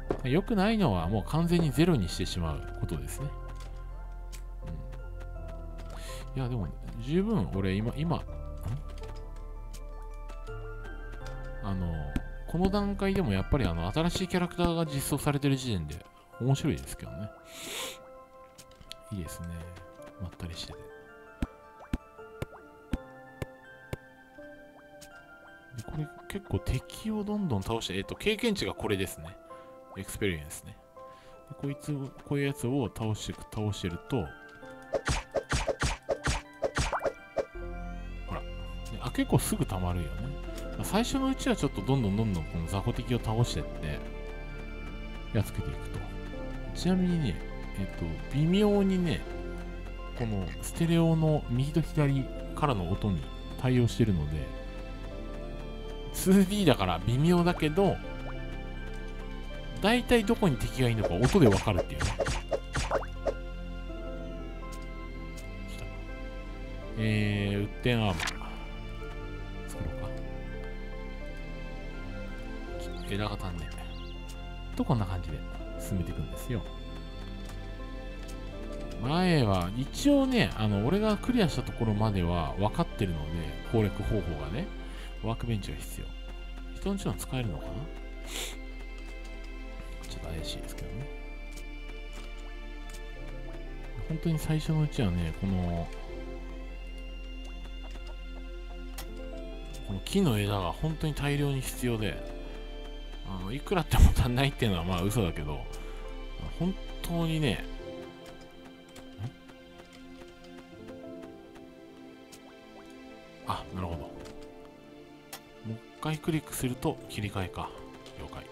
良くないのはもう完全にゼロにしてしまうことですね。いや、でも、十分、俺、この段階でもやっぱり新しいキャラクターが実装されてる時点で面白いですけどね。いいですね。まったりしてて。で、これ結構敵をどんどん倒して、経験値がこれですね。エクスペリエンスね。でこういうやつを倒してると、ほら。結構すぐ溜まるよね。最初のうちはちょっとどんどんこの雑魚敵を倒してって、やっつけていくと。ちなみにね、微妙にね、このステレオの右と左からの音に対応してるので、2D だから微妙だけど、だいたいどこに敵がいるのか音でわかるっていうね。ウッテンアーマー作ろうか。枝が足んねえと、こんな感じで進めていくんですよ。前は一応ね、俺がクリアしたところまでは分かってるので、攻略方法がね、ワークベンチが必要。人の家は使えるのかな？ちょっと怪しいですけどね。本当に最初のうちはね、この木の枝が本当に大量に必要で、いくらあっても足んないっていうのはまあ嘘だけど、本当にね、なるほど。もう一回クリックすると切り替えか。了解。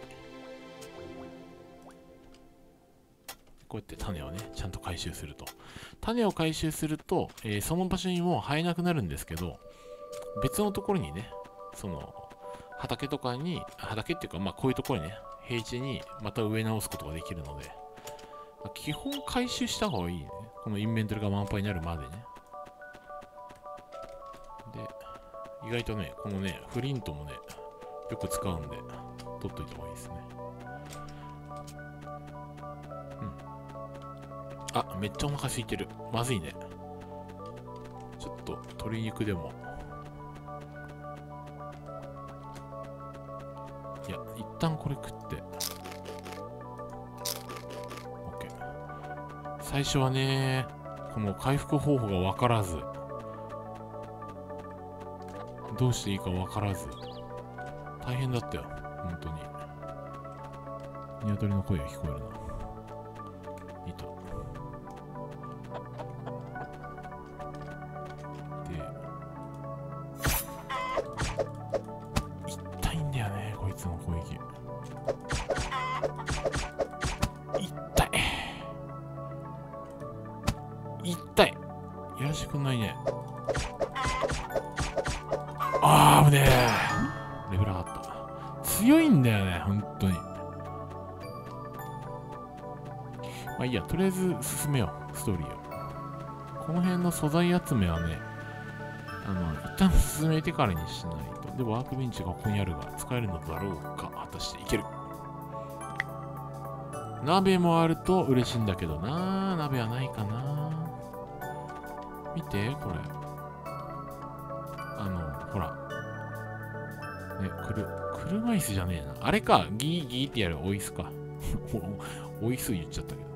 こうやって種をね、ちゃんと回収すると。種を回収すると、その場所にもう生えなくなるんですけど、別のところにね、その、畑とかに、畑っていうか、まあこういうところにね、平地にまた植え直すことができるので、基本回収した方がいいね。このインベントリが満杯になるまでね。で、意外とね、このね、フリントもね、よく使うんで、取っといた方がいいですね。めっちゃお腹空いてる。まずいね。ちょっと、鶏肉でも。いや、一旦これ食って。OK。最初はね、この回復方法がわからず、どうしていいかわからず、大変だったよ。本当に。鶏の声が聞こえるな。いた。痛いんだよね、こいつの攻撃。痛い。痛い。やらしてくんないね。危ねえ。レベル上がった。強いんだよね、本当に。まあいいや、とりあえず進めよう、ストーリーを。この辺の素材集めはね、一旦進めてからにしないと。で、ワークベンチがここにあるが、使えるのだろうか。果たしていける。鍋もあると嬉しいんだけどな。鍋はないかな。見て、これ。ほら。ね、車椅子じゃねえな。あれか、ギーギーってやるオイスか。オイス言っちゃったけど。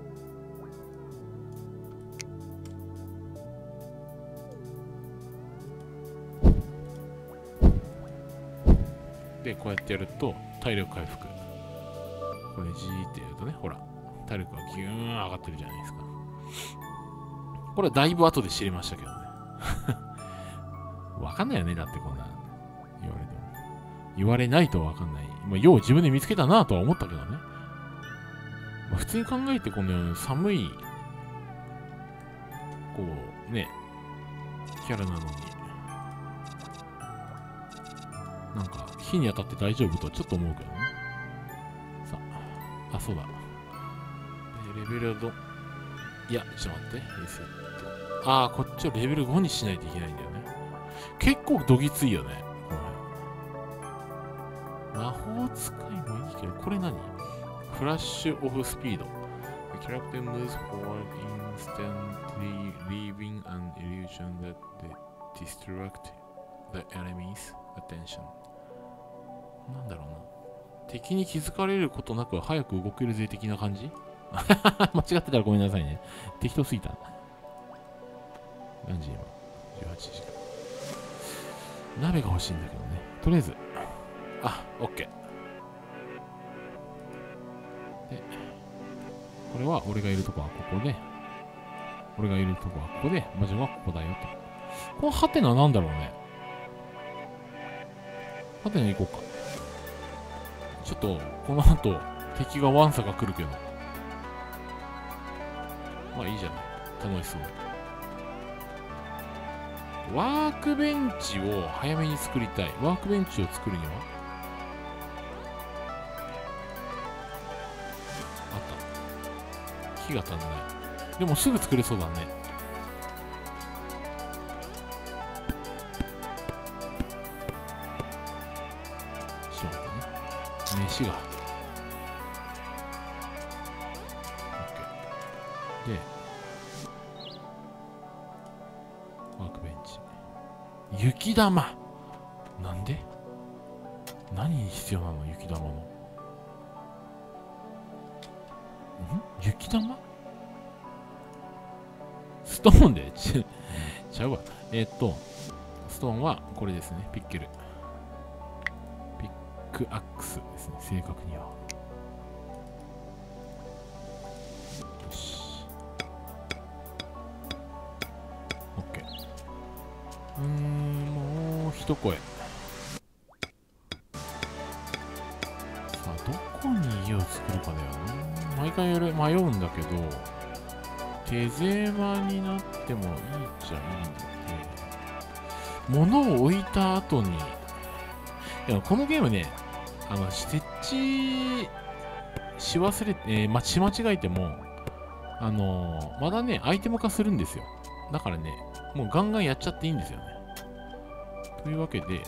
で、こうやってやると、体力回復。これじーってやるとね、ほら、体力がギューン上がってるじゃないですか。これはだいぶ後で知りましたけどね。わかんないよね、だってこんな言われても。言われないとわかんない。まあ、よう自分で見つけたなとは思ったけどね。まあ、普通に考えて、この寒い、こう、ね、キャラなのに、なんか、火に当たって大丈夫とはちょっと思うけどね。さあ、そうだ。レベルいや、ちょっと待って。リセット。こっちをレベル5にしないといけないんだよね。結構どぎついよね。この辺。魔法使いもいいけど、これ何？ フラッシュオフスピード。The character moves forward instantly, leaving an illusion that distract the enemy's attention. なんだろうな。敵に気づかれることなく早く動けるぜ的な感じ間違ってたらごめんなさいね。適当すぎた。何時今 ?18 時か。鍋が欲しいんだけどね。とりあえず。OK。で、これは俺がいるとこはここで、俺がいるとこはここで、魔女はここだよと。このハテナなんだろうね。ハテナ行こうか。ちょっと、この後、敵がワンサが来るけど。まあいいじゃない。楽しそう。ワークベンチを早めに作りたい。ワークベンチを作るにはあった。火が足んない。でもすぐ作れそうだね。ちょっと待ってね。飯が。OK。で、ワークベンチ。雪玉なんで何に必要なの雪玉の。雪玉ストーンでちゃうわ。ストーンはこれですね。ピッケル。ピックアックスですね。正確には。よし。OK。もう一声。さあ、どこに家を作るかだよね。毎回迷うんだけど、手狭になってもいいっちゃいいんだって。物を置いた後に、いやこのゲームね、設置し忘れて、し間違えても、まだね、アイテム化するんですよ。だからね、もうガンガンやっちゃっていいんですよね。というわけで、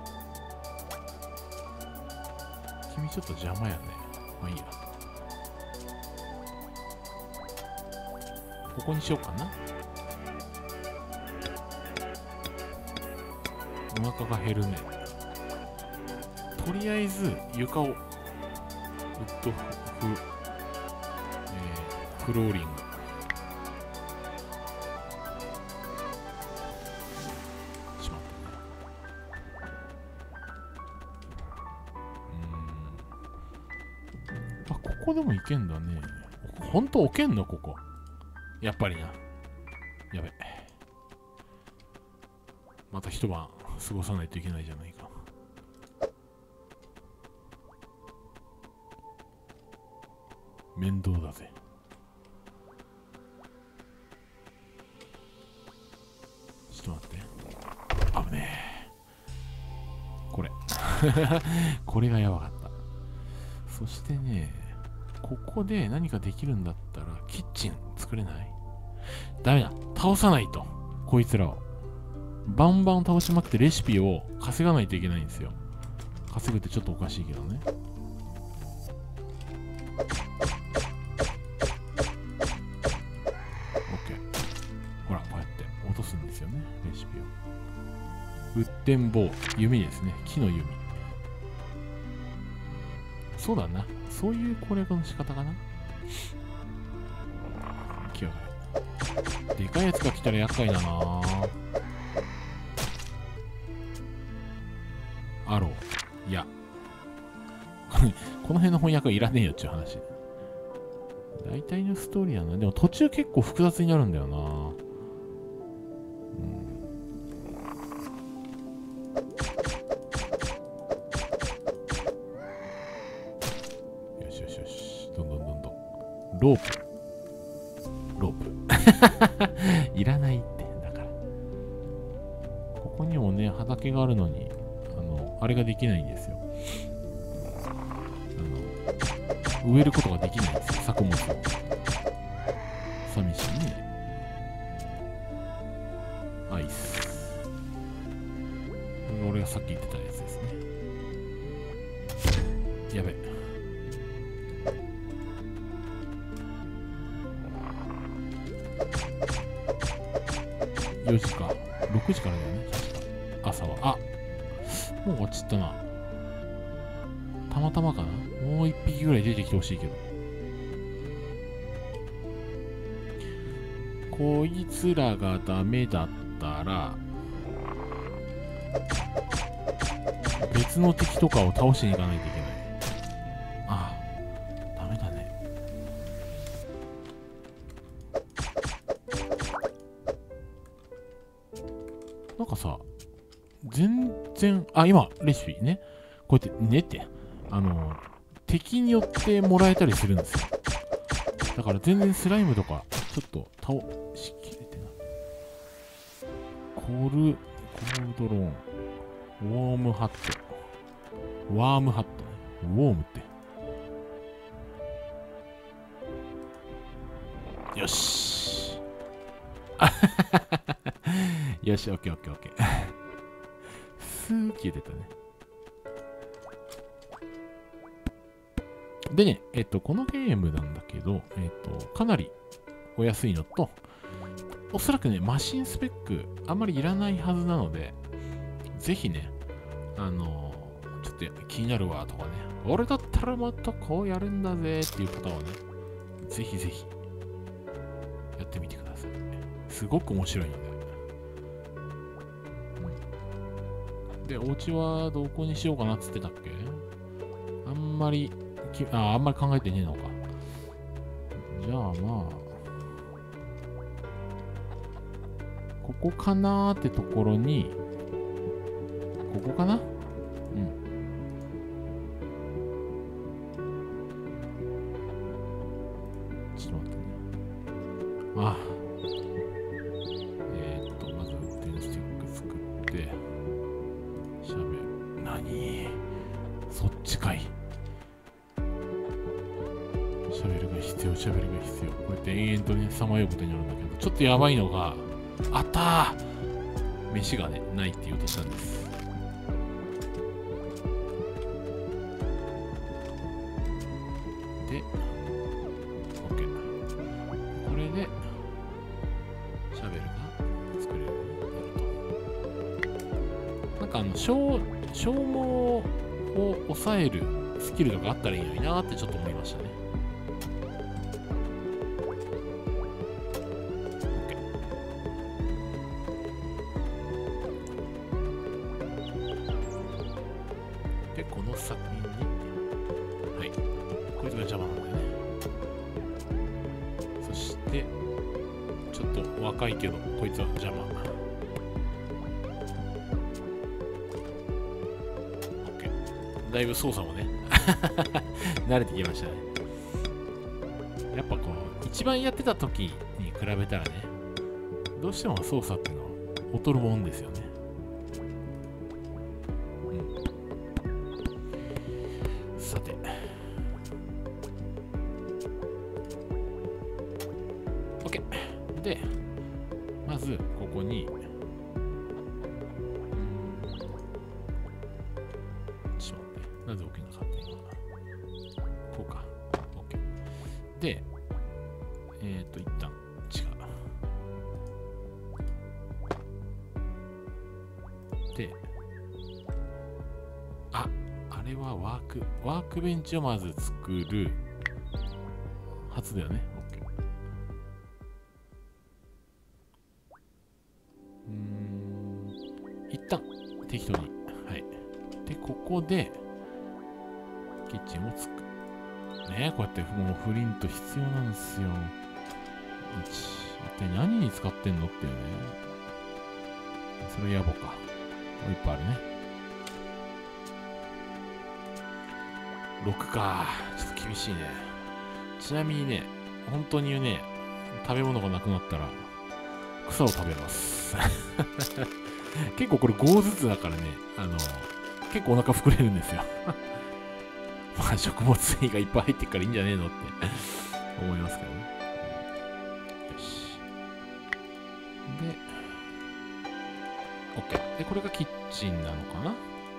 君ちょっと邪魔やね。まあいいや。ここにしようかな。お腹が減るね。とりあえず床をウッドフローリング。しまったね。ここでもいけんだね。ほんと置けんのここ。やっぱりな。やべ。また一晩過ごさないといけないじゃないか。面倒だぜ。ちょっと待って。危ねえ。これ。これがやばかった。そしてね、ここで何かできるんだったら、キッチン作れない？ダメだ。倒さないと。こいつらを。バンバン倒しまくってレシピを稼がないといけないんですよ。稼ぐってちょっとおかしいけどね。OK。ほら、こうやって落とすんですよね。レシピを。ウッデンボウ。弓ですね。木の弓。そうだな。そういう攻略の仕方かな。木を。でかいやつが来たら厄介だな。アロー。いや。この辺の翻訳はいらねえよっていう話。大体のストーリーはな。でも途中結構複雑になるんだよな。よしよしよし。どんどんどんどん。ロープ。いらないって。だから。ここにもね、畑があるのに、あれができないんですよ。植えることができないんですよ。作物を。寂しいね。アイス。これが俺がさっき言ってたやつですね。やべ。 4時か。6時からだよね、確か。朝は。あ、もう終わっちゃったな。たまたまかな。もう1匹ぐらい出てきてほしいけど。こいつらがダメだったら、別の敵とかを倒しに行かないといけない。ああ、ダメだね。なんかさ、全然、あ、今、レシピね。こうやってねって、敵によってもらえたりするんですよ。だから全然スライムとか、ちょっと倒しきれてない。コールドローン。ウォームハット。ワームハットね。ウォームって。よし。よし、オッケーオッケーオッケー。スー消えてたね。でね、このゲームなんだけど、かなりお安いのと、おそらくね、マシンスペックあんまりいらないはずなので、ぜひね、ちょっと気になるわとかね、俺だったらもっとこうやるんだぜっていう方はね、ぜひぜひやってみてください。すごく面白いので。で、お家はどこにしようかなっつってたっけ？あんまり考えてねえのか。じゃあまあ、ここかなーってところに、ここかな？うん。ちょっと待ってね。あ、まず運転スティック作って、シャベル。何？そっちかい。シャベルが必要、シャベルが必要。こうやって延々とね、さまようことになるんだけど、ちょっとやばいのが、あったー！飯がね、ないって言おうとしたんです。で、OK。これで、シャベルが作れるようになると。なんか消耗を抑えるスキルとかあったらいいのになーってちょっと思いましたね。で、この作品に、はい、こいつが邪魔なんだよね。そして、ちょっと若いけど、こいつは邪魔。OK。だいぶ操作もね、慣れてきましたね。やっぱこう、一番やってた時に比べたらね、どうしても操作っていうのは劣るもんですよね。さて。OK。で、まず、ここに、ちょっと待って。なぜ置けなかった今。こうか。OK。で、一旦、違う。で、あれはワークベンチをまず作るはずだよね。OK。一旦適当に。はい。で、ここでキッチンを作る。ね、こうやってもうフリント必要なんですよ。一体何に使ってんのっていうね。それ野暮か。もういっぱいあるね。6か。ちょっと厳しいね。ちなみにね、本当にね、食べ物がなくなったら、草を食べます。結構これ5ずつだからね、結構お腹膨れるんですよ。まあ食物繊維がいっぱい入ってるからいいんじゃねえのって思いますけどね。よし。で、OK。で、これがキッチンなのか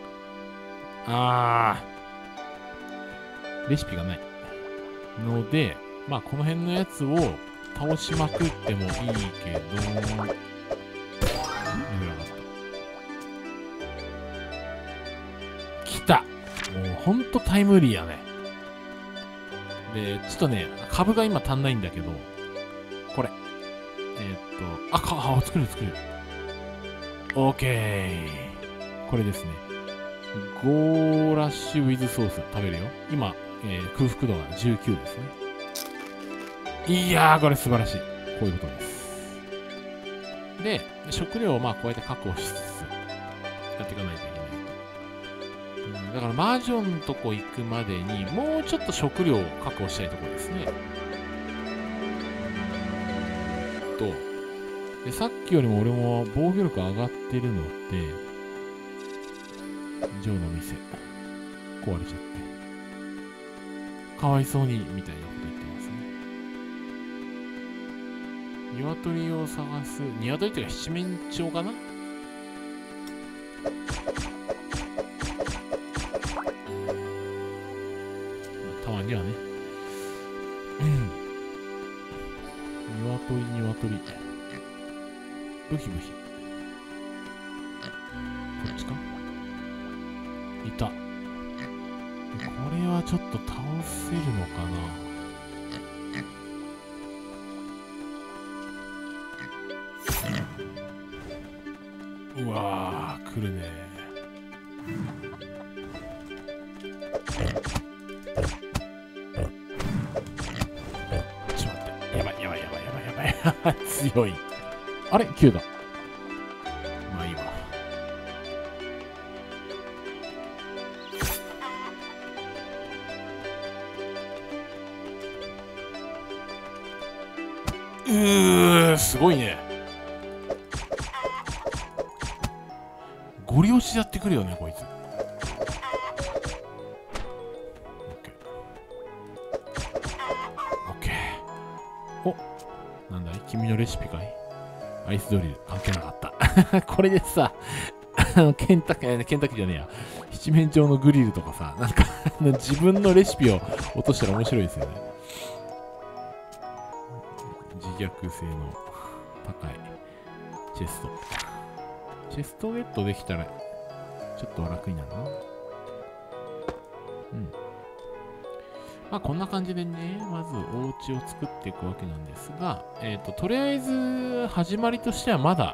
な？レシピがないので、まあこの辺のやつを倒しまくってもいいけど、 た。もうほんとタイムリーやね。で、ちょっとね、株が今足んないんだけど、これ。作れる。オーケー。これですね。ゴーラッシュウィズソース食べるよ。今、空腹度が19ですね。いやー、これ素晴らしい。こういうことです。で、食料をまあこうやって確保しつつ、やっていかないといけないと。だからマージョンのとこ行くまでに、もうちょっと食料を確保したいところですね。で、さっきよりも俺も防御力上がってるので、ジョーの店、壊れちゃって。かわいそうに、みたいなこと言ってますね。鶏を探す。鶏っていうか七面鳥かな。たまにはね。鶏。ブヒ。こっちか。いた。これはちょっと倒せるのかな。うわー、来るね。ちょっと待って。やばい。強い。あれ ?9 だ。まあいいわ。すごいね。ゴリ押しやってくるよね、こいつ。オッケー。お、なんだい君のレシピかい？アイスドリル関係なかった。これでさ、ケンタッキーじゃねえや。七面鳥のグリルとかさ、なんか自分のレシピを落としたら面白いですよね。自虐性の高いチェスト。チェストゲットできたら、ちょっと楽になるな。まあこんな感じでね、まずお家を作っていくわけなんですが、とりあえず始まりとしてはまだ、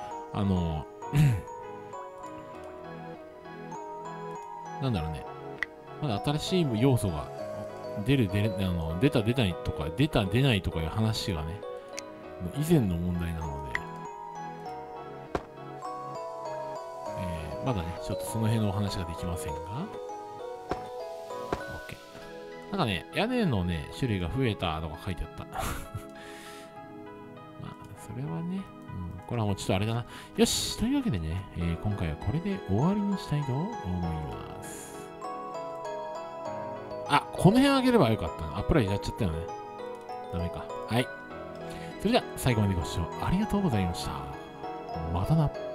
なんだろうね、まだ新しい要素が出た出ないとかいう話がね、以前の問題なので、まだね、ちょっとその辺のお話ができませんが、なんかね、屋根のね、種類が増えたとか書いてあった。まあ、それはね、これはもうちょっとあれだな。よし、というわけでね、今回はこれで終わりにしたいと思います。あ、この辺あげればよかったな。アップライやっちゃったよね。ダメか。はい。それでは、最後までご視聴ありがとうございました。またな。